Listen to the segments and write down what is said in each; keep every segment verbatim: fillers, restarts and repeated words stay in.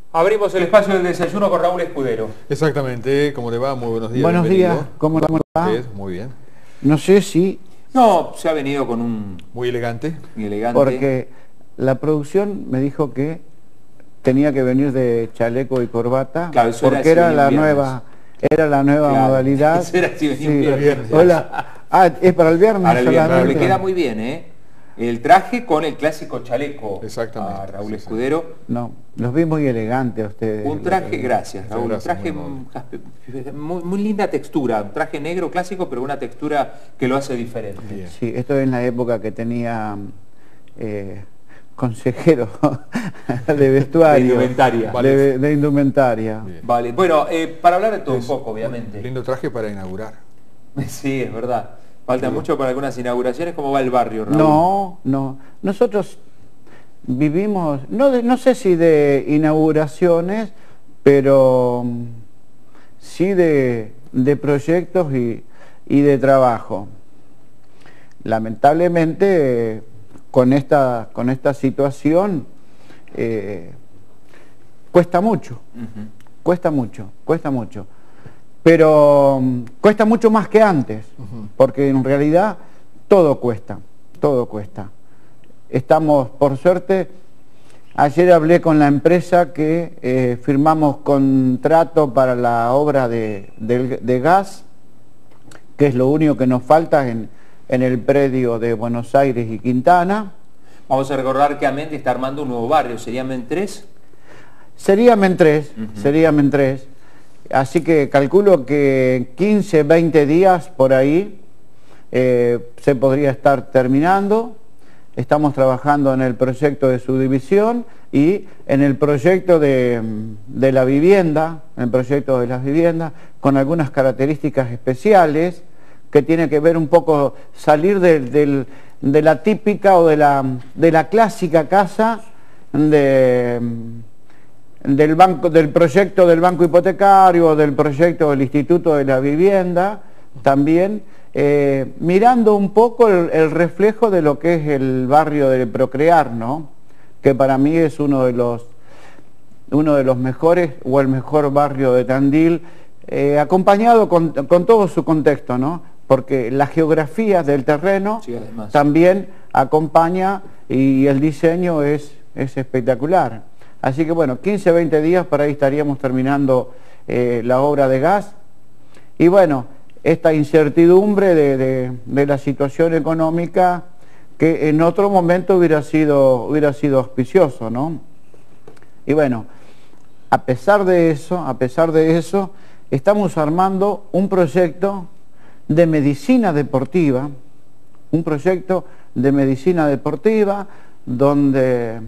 Abrimos el espacio del desayuno con Raúl Escudero. Exactamente, ¿cómo le va? Muy buenos días. Buenos bienvenido. días, ¿cómo le va? Muy bien. No sé si... No, se ha venido con un... Muy elegante. Muy elegante. Porque la producción me dijo que tenía que venir de chaleco y corbata, Claro, eso porque era era, si la venía nueva, era la nueva Claro, modalidad. eso era si venía un Sí. viernes. Hola. Ah, es para el viernes. Para el viernes, pero le solamente. queda muy bien, ¿eh? El traje con el clásico chaleco. Exactamente, A Raúl sí, Escudero. No, los vi muy elegantes a ustedes. Un traje, gracias Muchas Raúl, un gracias, traje muy muy, muy, muy linda textura, un traje negro clásico, pero una textura que lo hace diferente. Bien. Sí, esto es en la época que tenía eh, consejero de vestuario. De indumentaria. De, de indumentaria. Bien. Vale, bueno, eh, para hablar de todo Es un poco, obviamente. Lindo traje para inaugurar. Sí, es verdad. Falta mucho para algunas inauguraciones. ¿Cómo va el barrio, Raúl? No, no. Nosotros vivimos, no, de- no sé si de inauguraciones, pero mm, sí de, de proyectos y, y de trabajo. Lamentablemente, eh, con esta, con esta situación, eh, cuesta mucho, Ujú. cuesta mucho, cuesta mucho. Pero mm, cuesta mucho más que antes, Ujú. porque en realidad todo cuesta, todo cuesta. Estamos, por suerte, ayer hablé con la empresa que eh, firmamos contrato para la obra de, de- de gas, que es lo único que nos falta en, en el predio de Buenos Aires y Quintana. Vamos a recordar que Amendi está armando un nuevo barrio, ¿sería Men tres? Sería Men tres, Ujú. sería Men tres. Así que calculo que quince, veinte días por ahí eh, se podría estar terminando. Estamos trabajando en el proyecto de subdivisión y en el proyecto de, de la vivienda, en el proyecto de las viviendas, con algunas características especiales que tiene que ver un poco salir del- del- de la típica o de la, de la clásica casa de del banco, del proyecto del banco hipotecario, del proyecto del Instituto de la Vivienda, también eh, mirando un poco el, el reflejo de lo que es el barrio de Procrear, ¿no? Que para mí es uno de los uno de los mejores o el mejor barrio de Tandil, eh, acompañado con, con todo su contexto, ¿no? Porque la geografía del terreno Sí, además. también acompaña y el diseño es, es espectacular. Así que bueno, quince, veinte días por ahí estaríamos terminando eh, la obra de gas. Y bueno, esta incertidumbre de, de- de la situación económica que en otro momento hubiera sido, hubiera sido auspicioso, ¿no? Y bueno, a pesar de eso, a pesar de eso, estamos armando un proyecto de medicina deportiva, un proyecto de medicina deportiva donde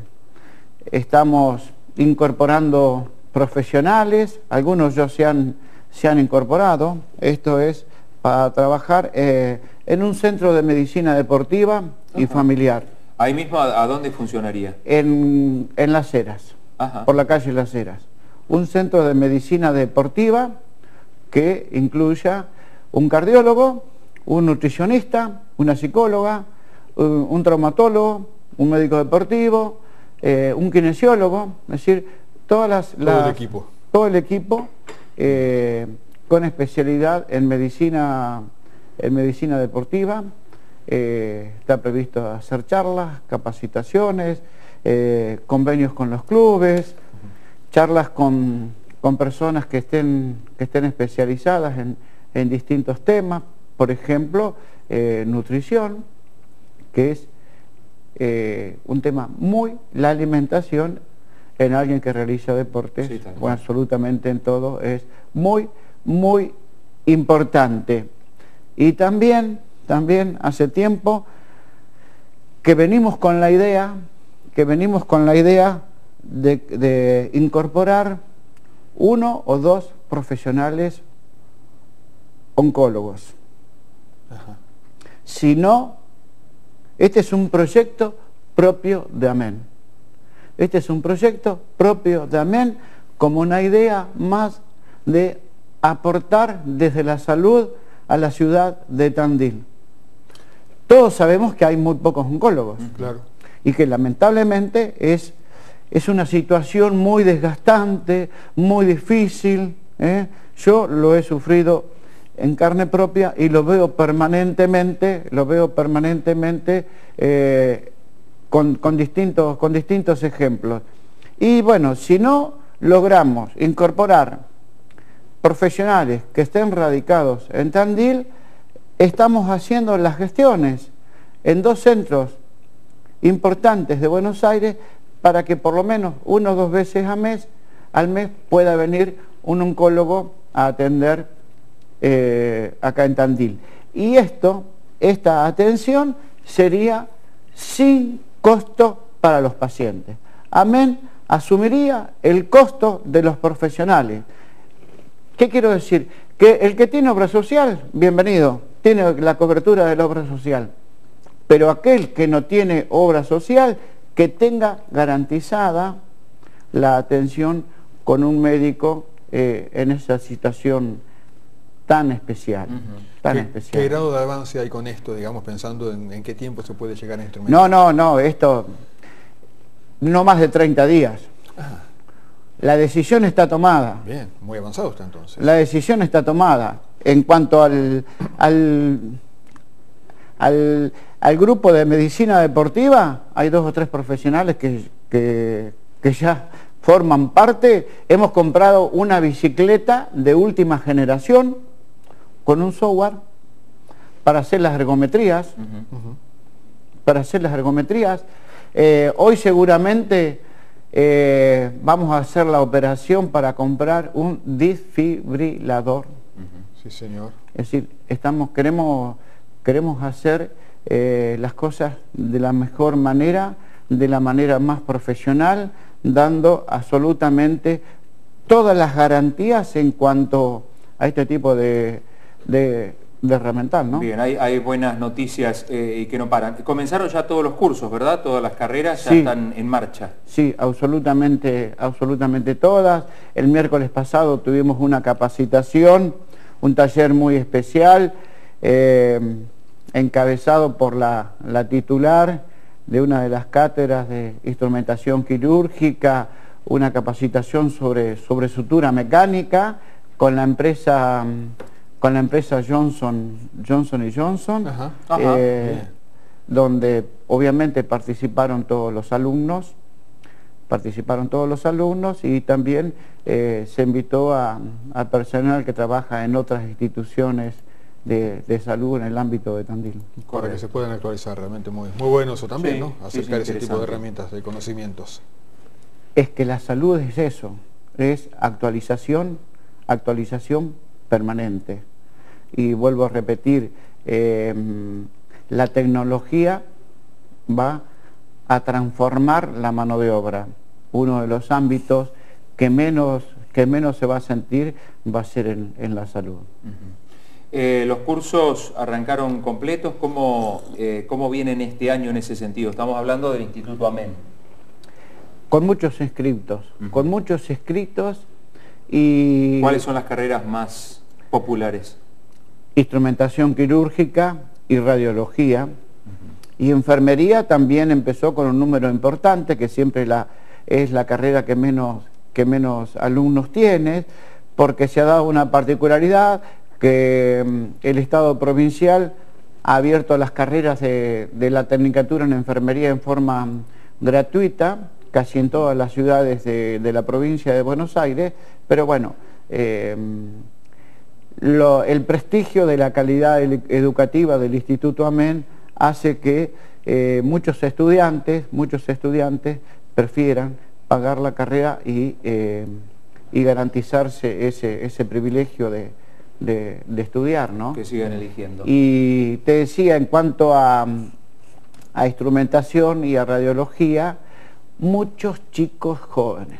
estamos incorporando profesionales, algunos ya se han, se han incorporado, esto es para trabajar eh, en un centro de medicina deportiva y Ajá. familiar, Ahí mismo, ¿a, a dónde funcionaría? en, en Las Heras, Ajá. por la calle Las Heras. Un centro de medicina deportiva que incluya un cardiólogo, un nutricionista, una psicóloga, un, un traumatólogo, un médico deportivo, eh, un kinesiólogo, es decir, todas las, Todo las- el equipo. todo el equipo eh, con especialidad en medicina, en medicina deportiva. Eh, está previsto hacer charlas, capacitaciones, eh, convenios con los clubes, charlas con, con personas que estén, que estén especializadas en, en distintos temas, por ejemplo, eh, nutrición, que es eh, un tema muy, la alimentación en alguien que realiza deportes, Sí, tal o cual. absolutamente en todo, es muy, muy importante. Y también, también hace tiempo que venimos con la idea, que venimos con la idea de, de incorporar uno o dos profesionales oncólogos. Ajá. Si no, este es un proyecto propio de Amén. Este es un proyecto propio de Amén como una idea más de aportar desde la salud a la ciudad de Tandil. Todos sabemos que hay muy pocos oncólogos Claro. y que lamentablemente es es una situación muy desgastante, muy difícil, ¿eh? Yo lo he sufrido en carne propia y lo veo permanentemente, lo veo permanentemente eh, con, con, distintos, con distintos ejemplos. Y bueno, si no logramos incorporar profesionales que estén radicados en Tandil, estamos haciendo las gestiones en dos centros importantes de Buenos Aires para que por lo menos una o dos veces al mes, al mes pueda venir un oncólogo a atender eh, acá en Tandil. Y esto, esta atención sería sin costo para los pacientes. Amén asumiría el costo de los profesionales. ¿Qué quiero decir? Que el que tiene obra social, bienvenido, tiene la cobertura de la obra social. Pero aquel que no tiene obra social, que tenga garantizada la atención con un médico eh, en esa situación tan especial. Uh-huh. tan ¿Qué, especial. ¿Qué grado de avance hay con esto, digamos, pensando en, en qué tiempo se puede llegar a instrumentar? No, no, no, esto no más de treinta días. Ajá. La decisión está tomada. Bien, muy avanzado está entonces. La decisión está tomada. En cuanto al, al, al, al grupo de medicina deportiva, hay dos o tres profesionales que, que, que ya forman parte. Hemos comprado una bicicleta de última generación con un software para hacer las ergometrías. Uh-huh. Uh-huh. Para hacer las ergometrías. Eh, hoy seguramente eh, vamos a hacer la operación para comprar un desfibrilador. Sí, señor. Es decir, estamos, queremos, queremos hacer eh, las cosas de la mejor manera, de la manera más profesional, dando absolutamente todas las garantías en cuanto a este tipo de, de, de herramental, ¿no? Bien, hay, hay buenas noticias eh, y que no paran. Comenzaron ya todos los cursos, ¿verdad? Todas las carreras ya sí, están en marcha. Sí, absolutamente, absolutamente todas. El miércoles pasado tuvimos una capacitación, un taller muy especial, eh, encabezado por la, la titular de una de las cátedras de instrumentación quirúrgica, una capacitación sobre, sobre sutura mecánica con la empresa, con la empresa Johnson, Johnson y Johnson, Ajá. eh, donde obviamente participaron todos los alumnos, participaron todos los alumnos y también eh, se invitó a, a personal que trabaja en otras instituciones de, de salud en el ámbito de Tandil. Para que se puedan actualizar, realmente muy, muy bueno eso también, sí, ¿no? Acercar sí, ese tipo de herramientas, de conocimientos. Es que la salud es eso, es actualización, actualización permanente. Y vuelvo a repetir, eh, la tecnología va a transformar la mano de obra. Uno de los ámbitos que menos, que menos se va a sentir va a ser en, en la salud. Uh-huh. eh, los cursos arrancaron completos. ¿Cómo, eh, ¿Cómo vienen este año en ese sentido? Estamos hablando del Instituto Amén. Con muchos inscritos, uh-huh. con muchos inscritos y... ¿Cuáles son las carreras más populares? Instrumentación quirúrgica y radiología. Uh-huh. Y enfermería también empezó con un número importante, que siempre la, es la carrera que menos, que menos alumnos tiene, porque se ha dado una particularidad que um, el Estado provincial ha abierto las carreras de, de la tecnicatura en enfermería en forma um, gratuita, casi en todas las ciudades de, de la provincia de Buenos Aires, pero bueno, eh, lo, el prestigio de la calidad educativa del Instituto Amén hace que eh, muchos estudiantes, muchos estudiantes prefieran pagar la carrera y, eh, y garantizarse ese, ese privilegio de, de, de estudiar, ¿no? Que sigan eligiendo. Y te decía, en cuanto a, a instrumentación y a radiología, muchos chicos jóvenes,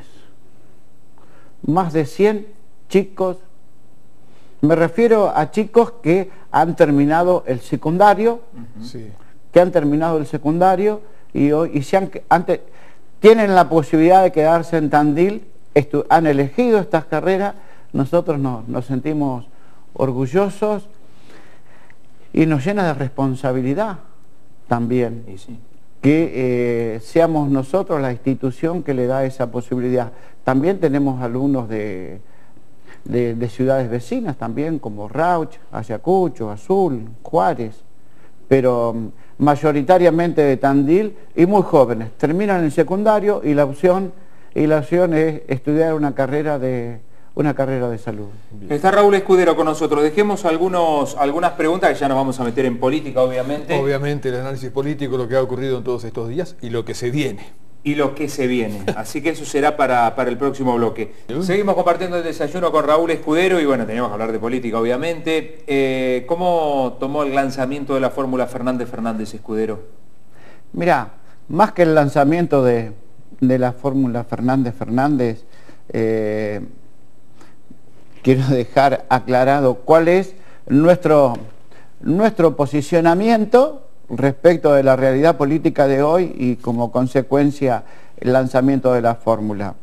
más de cien chicos, me refiero a chicos que han terminado el secundario, uh-huh. sí. que han terminado el secundario y hoy y se han, antes, tienen la posibilidad de quedarse en Tandil, estu, han elegido estas carreras, nosotros nos, nos sentimos orgullosos y nos llena de responsabilidad también. Y sí. que eh, seamos nosotros la institución que le da esa posibilidad. También tenemos alumnos de, de, de ciudades vecinas también, como Rauch, Ayacucho, Azul, Juárez, pero mayoritariamente de Tandil y muy jóvenes. Terminan el secundario y la opción, y la opción es estudiar una carrera de... una carrera de salud. Está Raúl Escudero con nosotros. Dejemos algunos, algunas preguntas que ya nos vamos a meter en política, obviamente. Obviamente el análisis político, lo que ha ocurrido en todos estos días y lo que se viene. Y lo que se viene. Así que eso será para, para el próximo bloque. Seguimos compartiendo el desayuno con Raúl Escudero y bueno, tenemos que hablar de política, obviamente. Eh, ¿Cómo tomó el lanzamiento de la fórmula Fernández Fernández, Escudero? Mirá, más que el lanzamiento de, de la fórmula Fernández Fernández, eh, quiero dejar aclarado cuál es nuestro, nuestro posicionamiento respecto de la realidad política de hoy y como consecuencia el lanzamiento de la fórmula.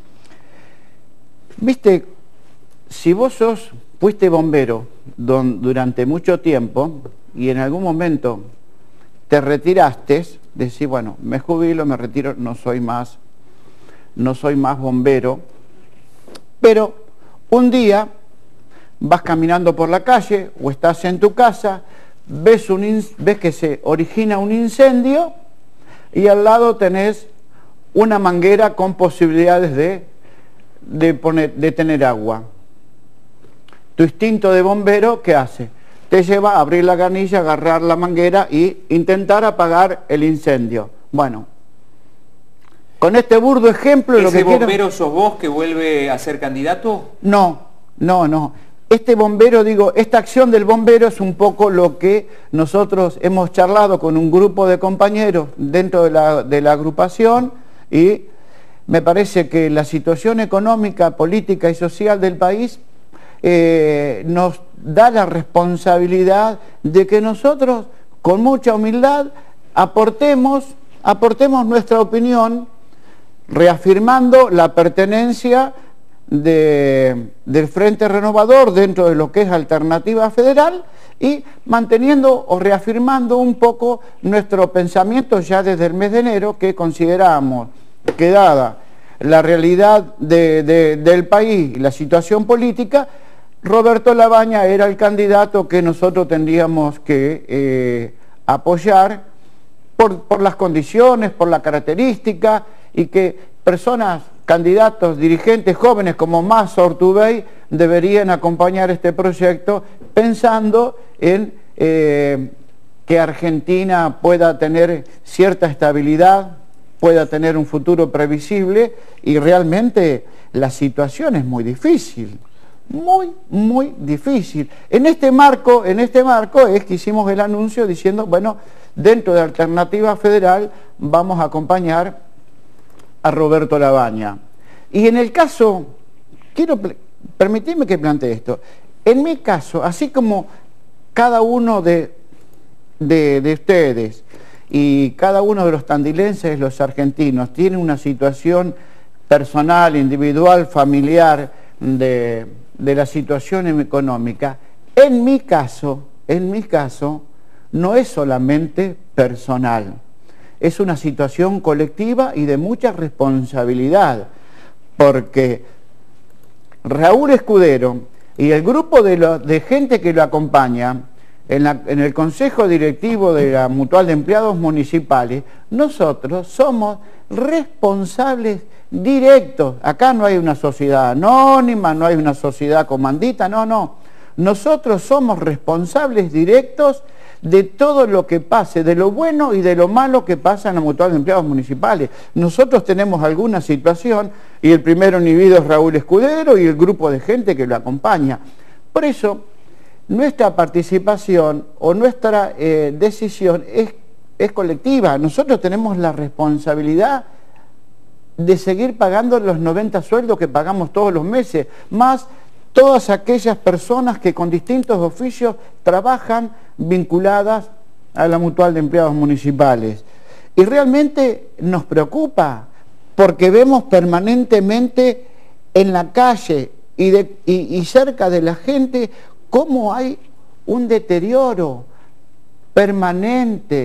Viste, si vos sos, fuiste bombero don, durante mucho tiempo y en algún momento te retiraste, decís, bueno, me jubilo, me retiro, no soy más, no soy más bombero, pero un día vas caminando por la calle o estás en tu casa, ves, un, ves que se origina un incendio y al lado tenés una manguera con posibilidades de, de, poner, de tener agua. Tu instinto de bombero, ¿qué hace? Te lleva a abrir la canilla, agarrar la manguera e intentar apagar el incendio. Bueno, con este burdo ejemplo... ¿Ese bombero quiero... sos vos que vuelve a ser candidato? No, no, no. Este bombero, digo, esta acción del bombero es un poco lo que nosotros hemos charlado con un grupo de compañeros dentro de la, de la agrupación y me parece que la situación económica, política y social del país eh, nos da la responsabilidad de que nosotros, con mucha humildad, aportemos, aportemos nuestra opinión, reafirmando la pertenencia de, del Frente Renovador dentro de lo que es Alternativa Federal y manteniendo o reafirmando un poco nuestro pensamiento ya desde el mes de enero, que consideramos que dada la realidad de, de, del país y la situación política, Roberto Labaña era el candidato que nosotros tendríamos que eh, apoyar por, por las condiciones, por la característica, y que personas, candidatos, dirigentes jóvenes como Mas Ortubey deberían acompañar este proyecto pensando en eh, que Argentina pueda tener cierta estabilidad, pueda tener un futuro previsible, y realmente la situación es muy difícil, muy, muy difícil. En este marco, en este marco es que hicimos el anuncio diciendo, bueno, dentro de Alternativa Federal vamos a acompañar a Roberto Labaña. Y en el caso, quiero permitirme que plantee esto, en mi caso, así como cada uno de, de, de ustedes y cada uno de los tandilenses, los argentinos, tiene una situación personal, individual, familiar de, de la situación económica, en mi caso, en mi caso, no es solamente personal. Es una situación colectiva y de mucha responsabilidad, porque Raúl Escudero y el grupo de, lo, de gente que lo acompaña en, la, en el Consejo Directivo de la Mutual de Empleados Municipales, nosotros somos responsables directos. Acá no hay una sociedad anónima, no hay una sociedad comandita, no, no. Nosotros somos responsables directos de todo lo que pase, de lo bueno y de lo malo que pasa en la Mutual de Empleados Municipales. Nosotros tenemos alguna situación y el primero inhibido es Raúl Escudero y el grupo de gente que lo acompaña. Por eso, nuestra participación o nuestra eh, decisión es, es colectiva. Nosotros tenemos la responsabilidad de seguir pagando los noventa sueldos que pagamos todos los meses, más todas aquellas personas que con distintos oficios trabajan vinculadas a la Mutual de Empleados Municipales. Y realmente nos preocupa, porque vemos permanentemente en la calle y, de, y, y cerca de la gente cómo hay un deterioro permanente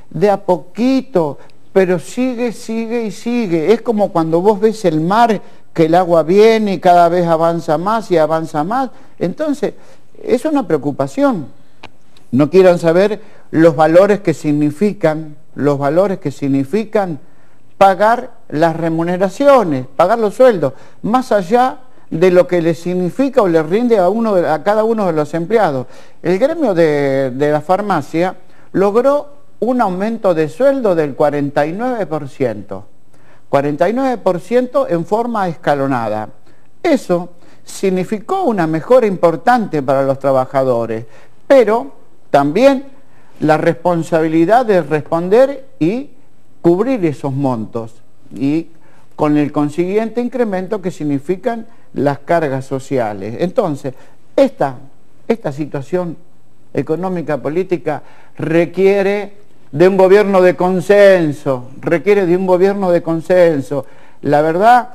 de a poquito, pero sigue, sigue y sigue. Es como cuando vos ves el mar, que el agua viene y cada vez avanza más y avanza más. Entonces, es una preocupación. No quieran saber los valores que significan, los valores que significan pagar las remuneraciones, pagar los sueldos, más allá de lo que le significa o le rinde a, uno, a cada uno de los empleados. El gremio de, de la farmacia logró un aumento de sueldo del cuarenta y nueve por ciento. cuarenta y nueve por ciento en forma escalonada. Eso significó una mejora importante para los trabajadores, pero también la responsabilidad de responder y cubrir esos montos, y con el consiguiente incremento que significan las cargas sociales. Entonces, esta, esta situación económica política requiere de un gobierno de consenso, requiere de un gobierno de consenso. La verdad,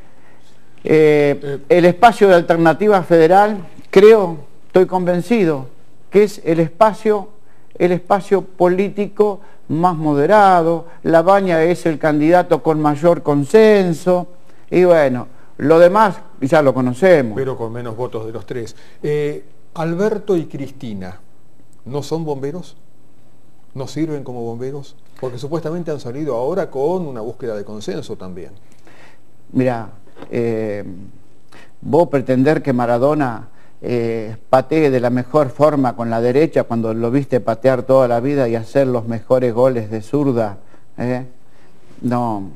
eh, el espacio de Alternativa Federal, creo, estoy convencido, que es el espacio, el espacio político más moderado. Labaña es el candidato con mayor consenso, y bueno, lo demás ya lo conocemos. Pero con menos votos de los tres. Eh, Alberto y Cristina, ¿no son bomberos? ¿No sirven como bomberos? Porque supuestamente han salido ahora con una búsqueda de consenso también. Mira, eh, vos pretender que Maradona eh, patee de la mejor forma con la derecha cuando lo viste patear toda la vida y hacer los mejores goles de zurda, eh, no.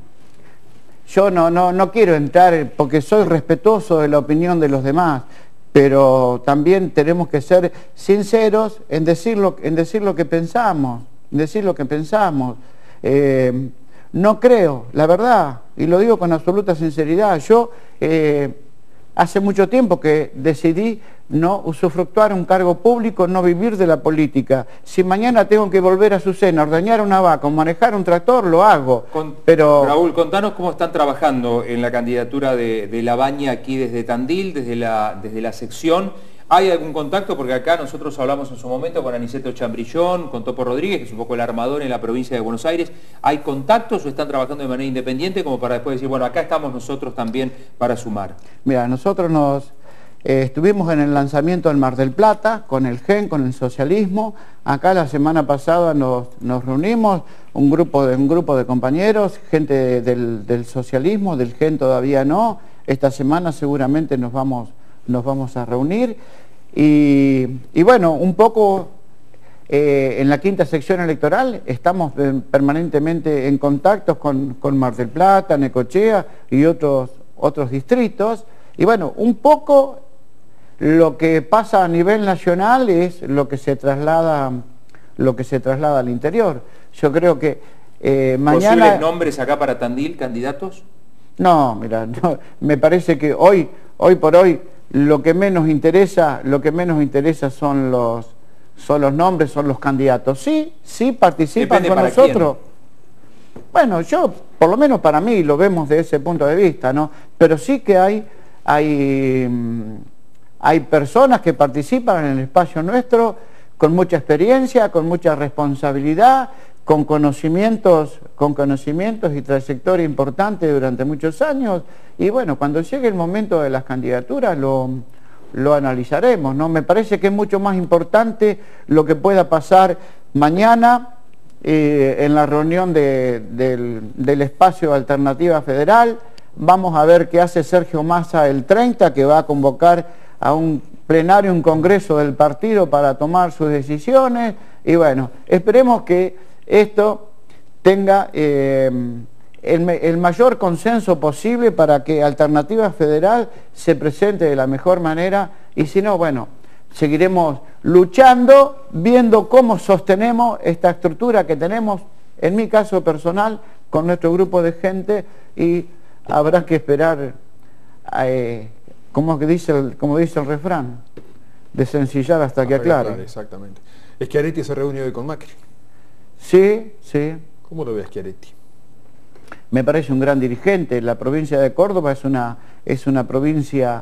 Yo no, no, no quiero entrar porque soy respetuoso de la opinión de los demás, pero también tenemos que ser sinceros en decir lo, en decir lo que pensamos, en decir lo que pensamos. Eh, no creo, la verdad, y lo digo con absoluta sinceridad, yo eh, hace mucho tiempo que decidí no usufructuar un cargo público, no vivir de la política. Si mañana tengo que volver a Azucena, ordeñar una vaca o manejar un tractor, lo hago. Con, pero... Raúl, contanos cómo están trabajando en la candidatura de, de Labaña aquí desde Tandil, desde la, desde la sección. ¿Hay algún contacto? Porque acá nosotros hablamos en su momento con Aniceto Chambrillón, con Topo Rodríguez, que es un poco el armador en la provincia de Buenos Aires. ¿Hay contactos o están trabajando de manera independiente como para después decir, bueno, acá estamos nosotros también para sumar? Mira, nosotros nos... Eh, estuvimos en el lanzamiento en Mar del Plata, con el G E N, con el socialismo. Acá la semana pasada nos, nos reunimos, un grupo, de, un grupo de compañeros, gente de, del, del socialismo, del G E N todavía no. Esta semana seguramente nos vamos, nos vamos a reunir. Y, y bueno, un poco eh, en la quinta sección electoral estamos eh, permanentemente en contacto con, con Mar del Plata, Necochea y otros, otros distritos. Y bueno, un poco... lo que pasa a nivel nacional es lo que se traslada, lo que se traslada al interior. Yo creo que eh, mañana... ¿Posibles nombres acá para Tandil, candidatos? No, mira, no, me parece que hoy, hoy por hoy, lo que menos interesa, lo que menos interesa son los, son los nombres, son los candidatos. Sí, sí participan Depende con para nosotros. quién. Bueno, yo, por lo menos para mí, lo vemos de ese punto de vista, ¿no? Pero sí que hay, hay, hay personas que participan en el espacio nuestro con mucha experiencia, con mucha responsabilidad, con conocimientos, con conocimientos y trayectoria importante durante muchos años. Y bueno, cuando llegue el momento de las candidaturas lo, lo analizaremos, ¿no? Me parece que es mucho más importante lo que pueda pasar mañana eh, en la reunión de, del, del espacio Alternativa Federal. Vamos a ver qué hace Sergio Massa el treinta, que va a convocar a un plenario, un congreso del partido para tomar sus decisiones. Y bueno, esperemos que esto tenga eh, el, el mayor consenso posible para que Alternativa Federal se presente de la mejor manera, y si no, bueno, seguiremos luchando, viendo cómo sostenemos esta estructura que tenemos, en mi caso personal, con nuestro grupo de gente, y habrá que esperar, eh, como, que dice el, como dice el refrán, desencillar hasta, hasta que aclare. aclare. Exactamente. Schiaretti se reunió hoy con Macri. Sí, sí. ¿Cómo lo ve Schiaretti? Me parece un gran dirigente. La provincia de Córdoba es una, es una provincia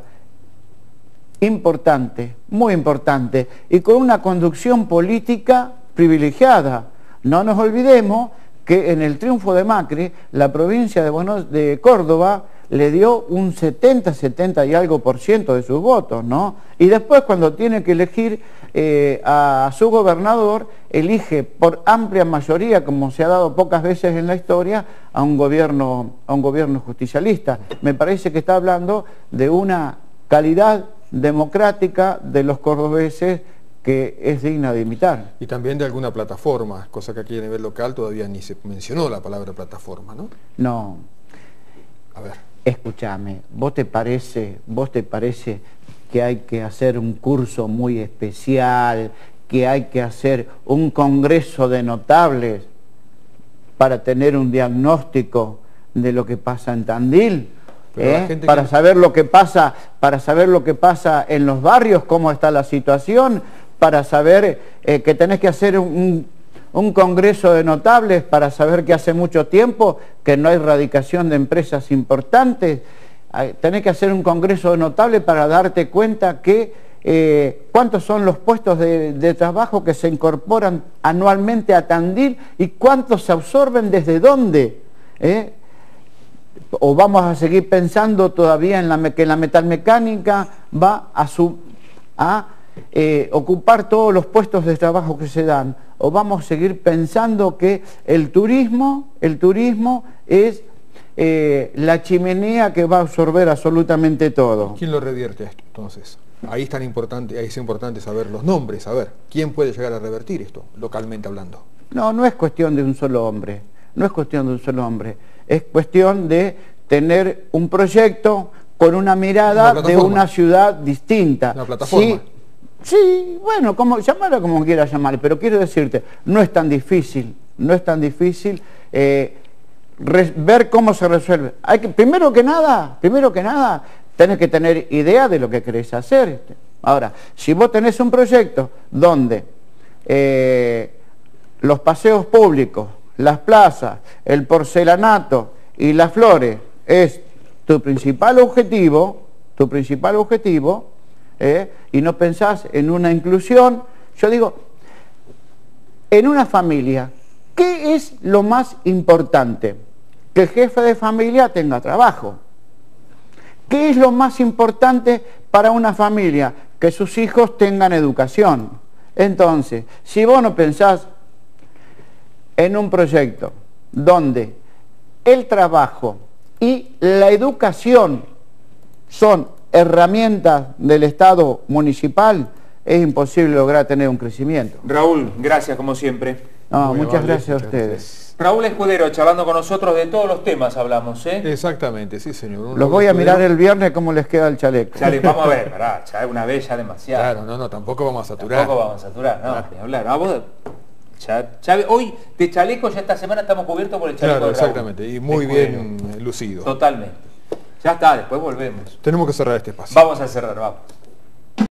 importante, muy importante, y con una conducción política privilegiada. No nos olvidemos que en el triunfo de Macri, la provincia de, Buenos, de Córdoba le dio un setenta, setenta y algo por ciento de sus votos, ¿no? Y después cuando tiene que elegir eh, a, a su gobernador, elige por amplia mayoría, como se ha dado pocas veces en la historia, a un gobierno, a un gobierno justicialista. Me parece que está hablando de una calidad democrática de los cordobeses que es digna de imitar. Y también de alguna plataforma, cosa que aquí a nivel local todavía ni se mencionó la palabra plataforma, ¿no? No. A ver. Escúchame, ¿vos te parece, vos te parece que hay que hacer un curso muy especial, que hay que hacer un congreso de notables para tener un diagnóstico de lo que pasa en Tandil? ¿Eh? Para que... saber lo que pasa, para saber lo que pasa en los barrios, cómo está la situación, para saber eh, que tenés que hacer un, un congreso de notables para saber que hace mucho tiempo que no hay radicación de empresas importantes. Tenés que hacer un congreso de notables para darte cuenta que eh, cuántos son los puestos de, de trabajo que se incorporan anualmente a Tandil y cuántos se absorben desde dónde. ¿Eh? O vamos a seguir pensando todavía en la, que la metalmecánica va a, su, a eh, ocupar todos los puestos de trabajo que se dan, o vamos a seguir pensando que el turismo, el turismo es eh, la chimenea que va a absorber absolutamente todo. ¿Quién lo revierte esto entonces? Ahí es tan importante, ahí es importante saber los nombres, saber quién puede llegar a revertir esto, localmente hablando. No, no es cuestión de un solo hombre, no es cuestión de un solo hombre, es cuestión de tener un proyecto con una mirada de una ciudad distinta. Una plataforma. Sí, sí, bueno, como, llamarla como quieras llamar, pero quiero decirte, no es tan difícil, no es tan difícil eh, re, ver cómo se resuelve. Hay que, primero que nada, primero que nada, tenés que tener idea de lo que querés hacer. Ahora, si vos tenés un proyecto donde eh, los paseos públicos, las plazas, el porcelanato y las flores es tu principal objetivo, tu principal objetivo, ¿eh? y no pensás en una inclusión, yo digo, en una familia, ¿qué es lo más importante? Que el jefe de familia tenga trabajo. ¿Qué es lo más importante para una familia? Que sus hijos tengan educación. Entonces, si vos no pensás en un proyecto donde el trabajo y la educación son herramientas del Estado municipal, es imposible lograr tener un crecimiento. Raúl, gracias como siempre. No, muchas vale, gracias muchas a ustedes. Gracias. Raúl Escudero, charlando con nosotros de todos los temas hablamos, ¿eh? Exactamente, sí señor. Un los voy a Escudero. Mirar el viernes cómo les queda el chaleco. Chale, vamos a ver, pará, ya una vez ya demasiado. Claro, no, no, tampoco vamos a saturar. Tampoco vamos a saturar, no, claro. Ni hablar. Ah, vos, ya, ya, hoy de chaleco ya esta semana estamos cubiertos por el chaleco claro, de Raúl. Exactamente, y muy bien lucido. Totalmente. Ya está, después volvemos. Tenemos que cerrar este espacio. Vamos a cerrar, vamos.